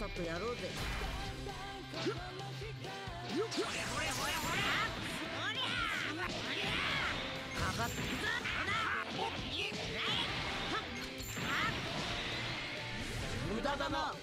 さとやろうぜ。かかってくぞ。無駄だな。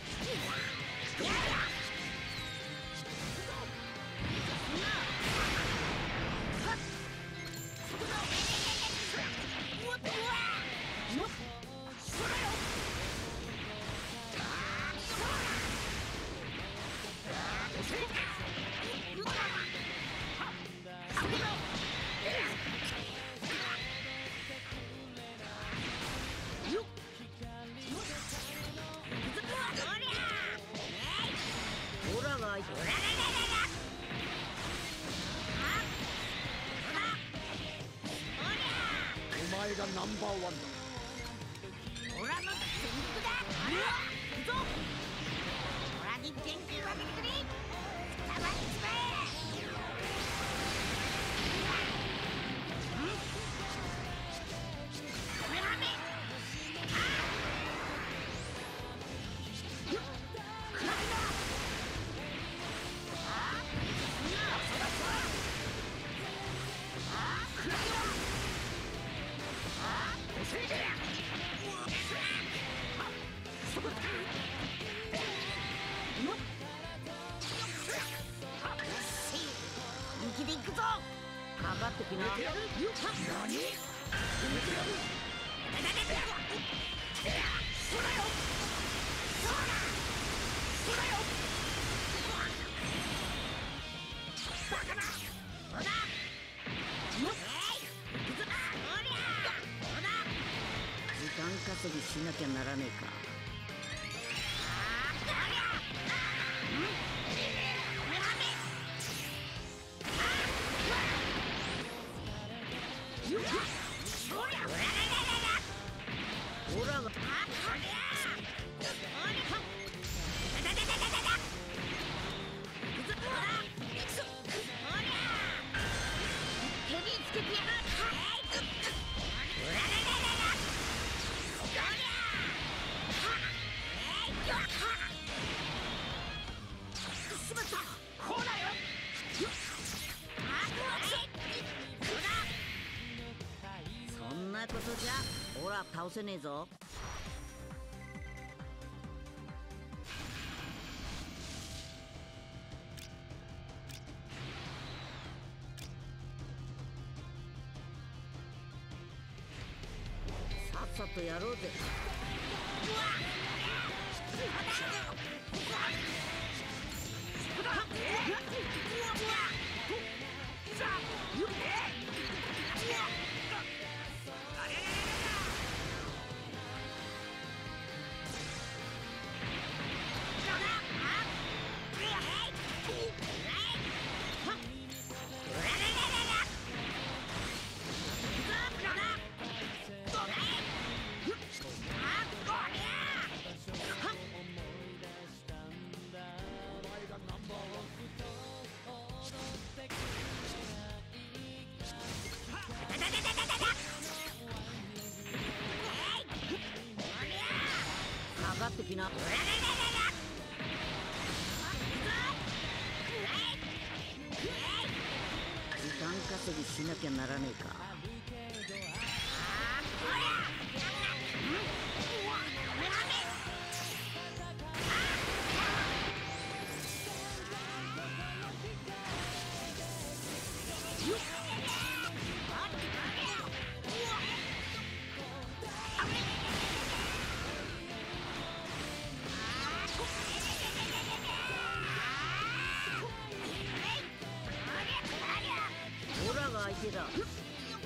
オラが相手。お前がナンバーワンだ。オラの戦力だ。行くぞ。オラに元気をあげてくれ。たまにつめ。本気で行くぞ。かかってきな。時間稼ぎしなきゃならねえか。オラがそんなことじゃオラ倒せねえぞ。さっさとやろうぜ。かかってきな。時間稼ぎしなきゃならねえか。オラが相手だ。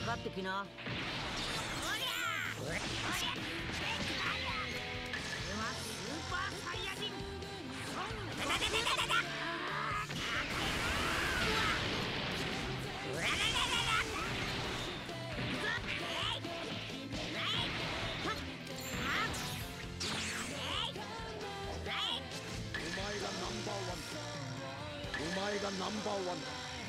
かってきな。 お前がナンバーワンだ。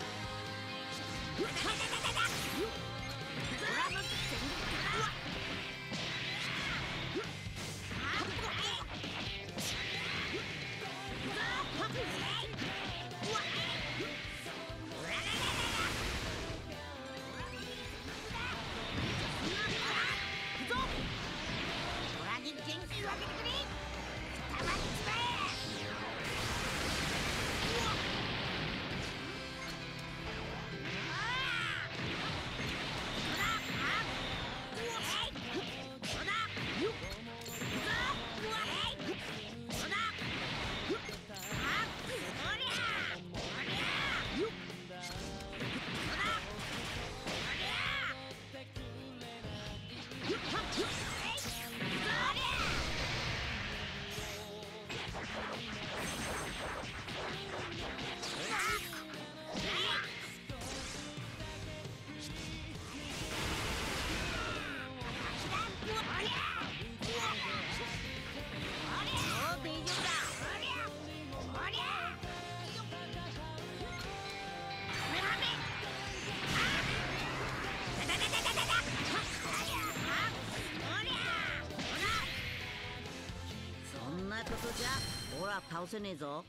そんなことじゃほら倒せねえぞ。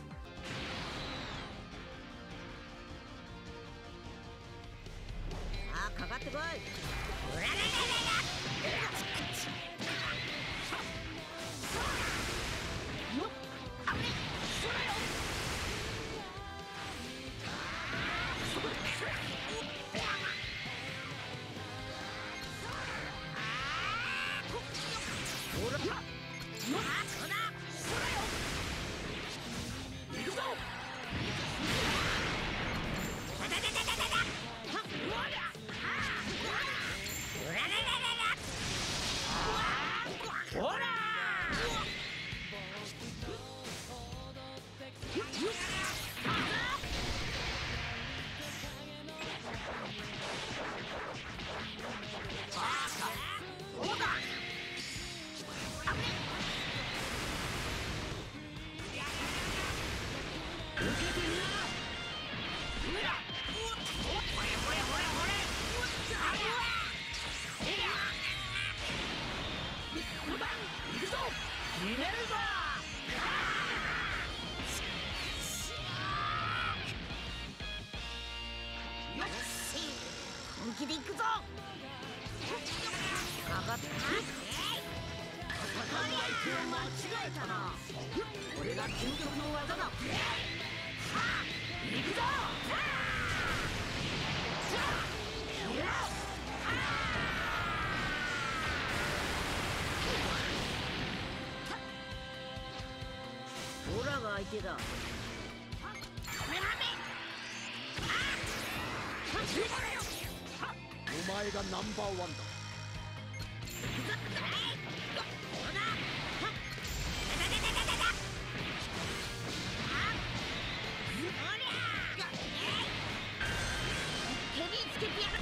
さあかかってこい。ほら本気で行くぞ。 かかって間違えたな。これが究極の技だ。行くぞ。オラが相手だ。 お前がナンバーワンだ。 ヘビつけてやる。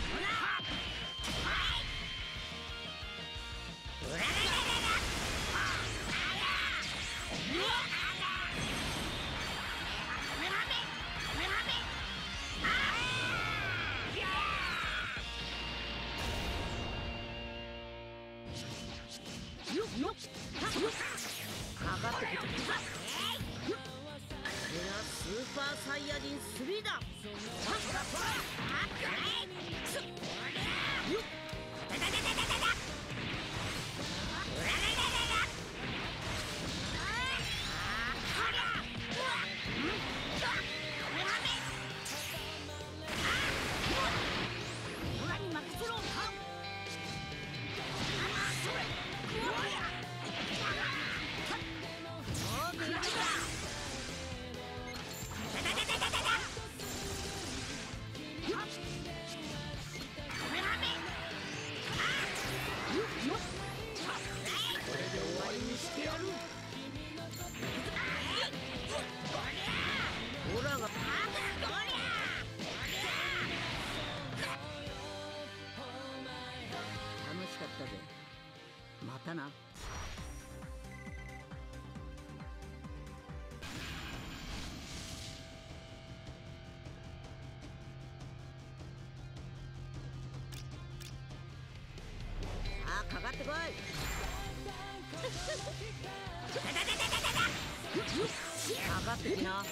かかってきた。これがスーパーサイヤ人3だ。 メハメってこい。かかってきな。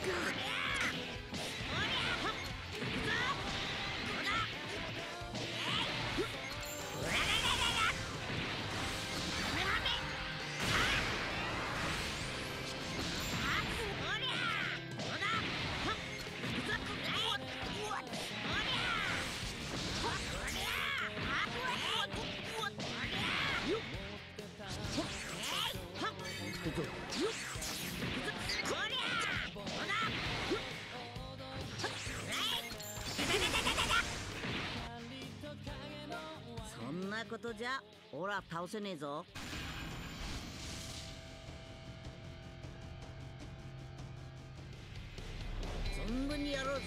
そんなことじゃオラ倒せねえぞ。存分にやろうぜ。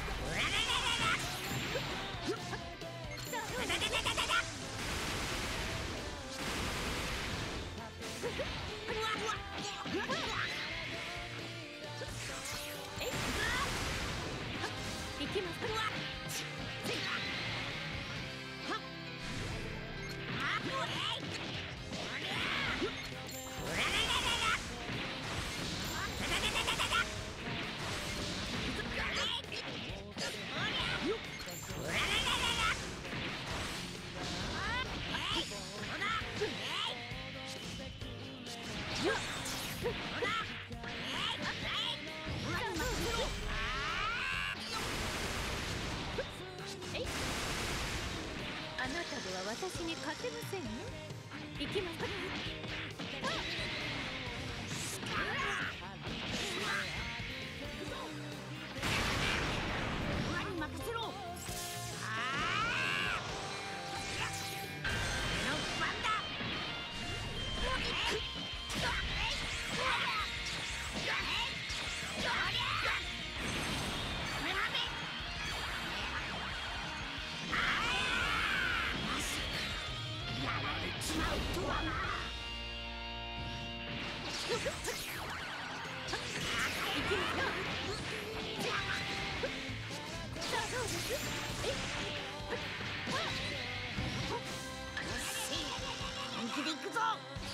行きます。あなたでは私に勝てませんね。行きます。本気で行くぞ。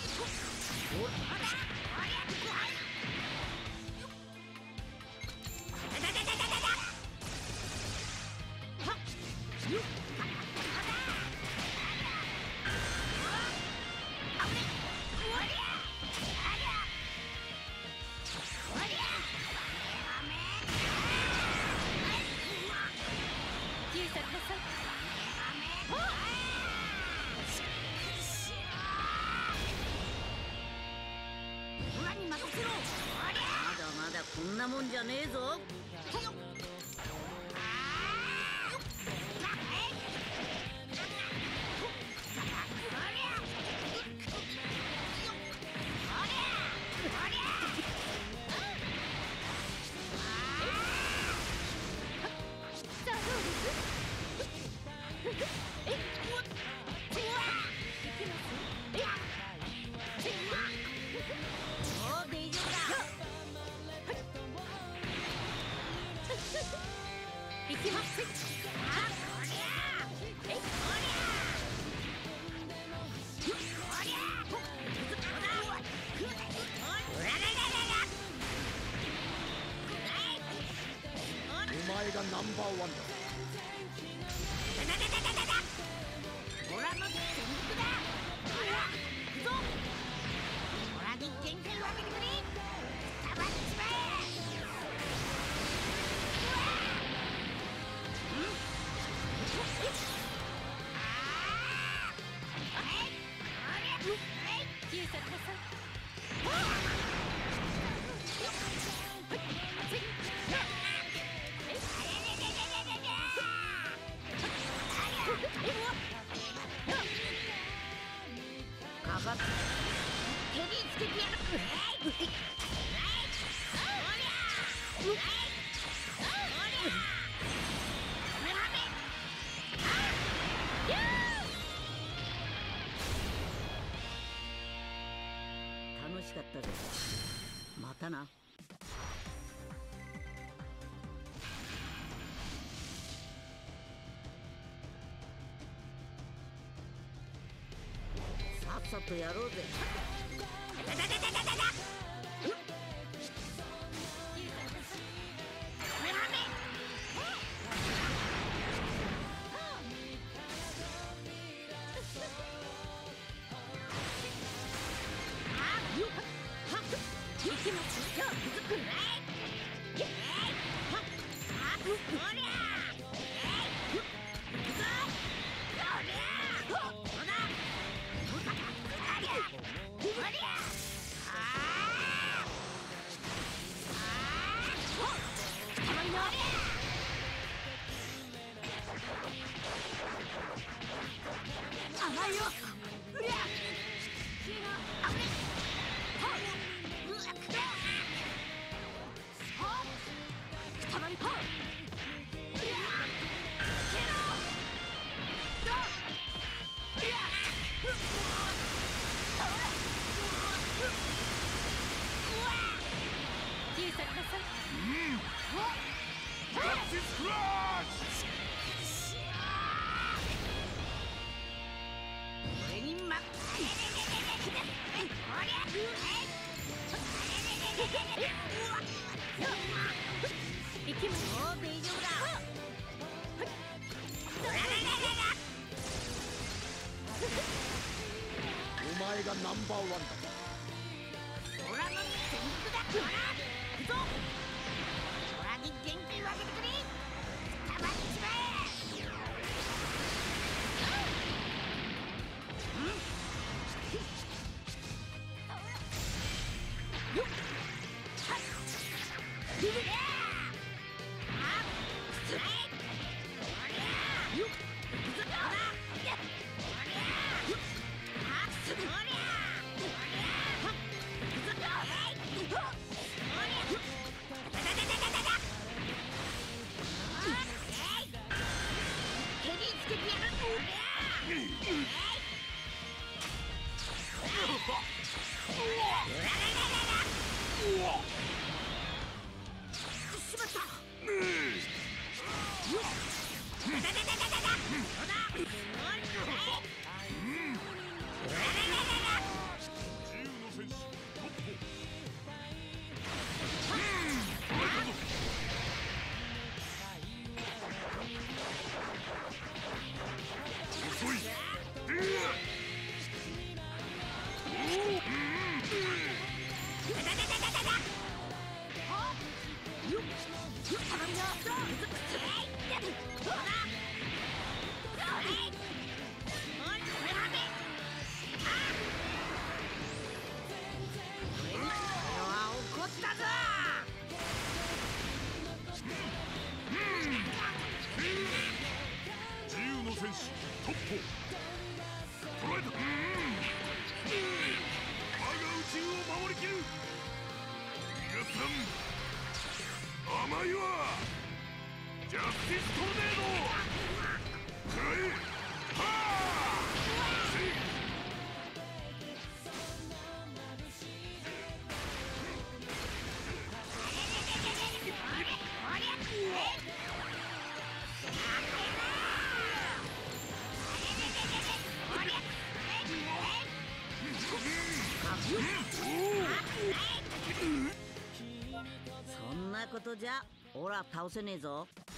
消え去りなさい。 まだまだこんなもんじゃねえぞ。 さあどうです？行きます。 お前がナンバーワンだ。 オラの全力だ。ほら、行くぞ。オラに元気をあげてくれ。たまっちまえ。消え去りなさい。 かかっ手につけてやる。 楽しかったぜ。またな。 さとやろうぜ。 お前がナンバーワンだ。 オラの全力だ。オラ行くぞ。オラに元気をあげてくれ。たまっちまえ。よっはっよっはっストライク。よっ行くぞ。オラよっはっすぐおりゃはっヘリつけてやる。しまった。 自由の戦士トッポ捉えた。我が宇宙を守りきる。皆さん甘いわ。ジャスティストルネード食らえ。はあそんなことじゃオラ倒せねえぞ。